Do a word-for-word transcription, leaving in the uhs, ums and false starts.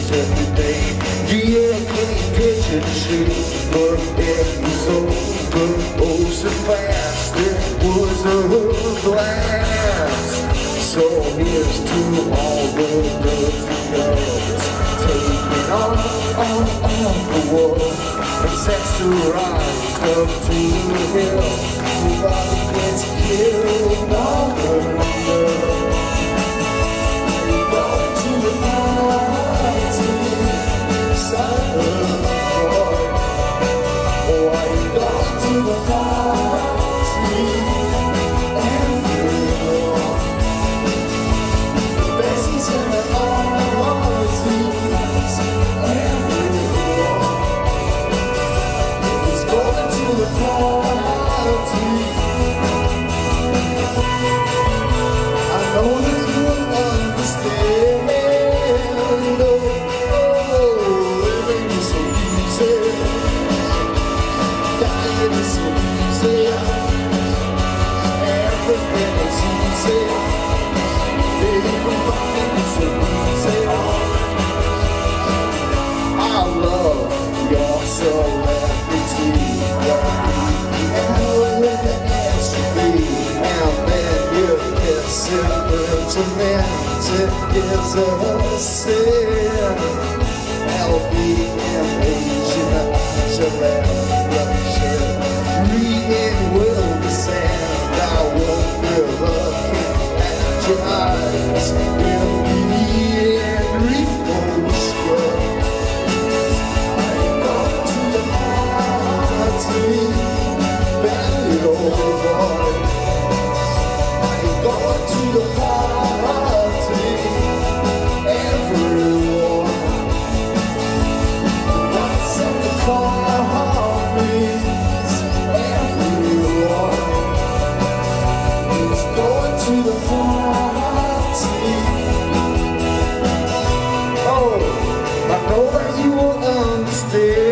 every day. Yeah, I can't picture the shape, but it was over, oh so fast. It was a blast. So here's to all the dirty girls taking on, on, on the world. Accessorized up to the hill. Nobody gets killed on the world. Going to the party, son of a boy. Oh, are you going to the party? Everyone. Besties in the parties. Everyone. He's going to the party. I know that you'll understand. Oh, oh, it ain't so easy. Dying is so easy. Everything is easy. Living is so easy. I love your celebrity. And with the S U V, now then you get sentimental is a sin. L V M Asian, celebration. Reading will descend. I won't be looking at your eyes. In the end, grief won't spread. I go to the party, bend it over. I go to the party, everyone. The lights of the car heartbeats, everyone is going to the party. Oh, I know that you will understand.